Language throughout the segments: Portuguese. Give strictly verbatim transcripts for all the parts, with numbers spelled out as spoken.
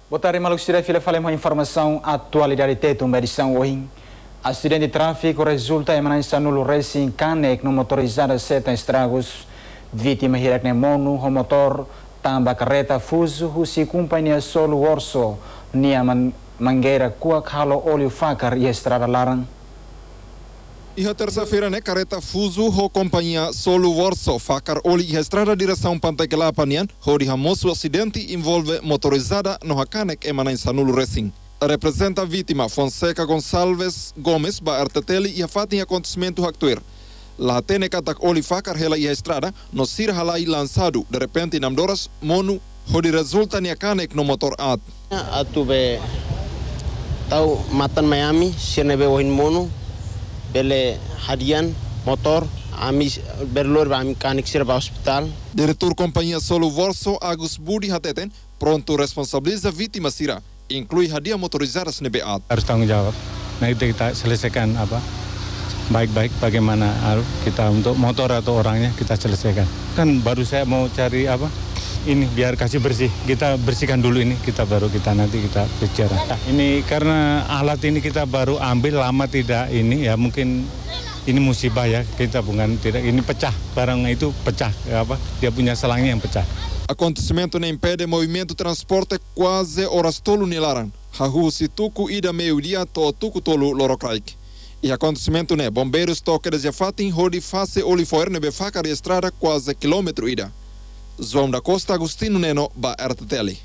Boa tarde, Maluco Sira, filha, falamos a informação atualidade de uma edição hoje. Acidente de tráfico resulta em mancha no Racing Canek no motorizada seta estragos. Vítima hirek mono, o motor tamba carreta fuso, husi companhia solo orso, nia mangueira kuak halo óleo facar e estrada larang. E a terça-feira, né, carreta fuso, a companhia Solo Warso, facar oli e a estrada direção Pantaquelapanian, onde o acidente envolve motorizada no Hacanek emanem Sanulu Racing. Representa a vítima Fonseca Gonçalves Gomes, ba R T T L e a fato em acontecimento actuar. La tene katak oli facar hela e a estrada, no sir halai lançado, de repente namdoras mono, onde resulta ni Hacanek no motor ad. Atube tau matan Miami, sirnebe ohin mono. Bele hadian motor ami berlor ami kanik sirba hospital. Diretor companhia Solo Warso Agus Budi Hateten pronto responsabiliza vítima sira, inclui hadiah motorizadas nebeat. Harus tanggung jawab. Nah itu kita selesaikan apa baik-baik bagaimana kita untuk motor atau orangnya kita selesaikan. Kan baru saya mau cari apa ini biar kasih bersih. Kita bersihkan dulu ini, kita baru kita nanti kita bicara. Nah, ini karena alat ini kita baru ambil lama tidak ini ya mungkin ini musibah ya kita bukan tidak ini pecah barang itu pecah apa dia punya selangnya yang pecah. Acontecimento nem impede movimento transporte quase horas tolo nilaran. Hahu situku ida meio-dia to tuku tolo lorokraik. E acontecimento né bombeiros toque de jafatin hodi face olifoer nebe facar estrada quase quilômetro ida. João da Costa Agostino Neno, ba R T T L.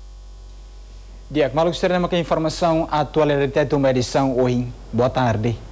Diak, Maluco Sira, uma informação atualidade de uma edição hoje. Boa tarde.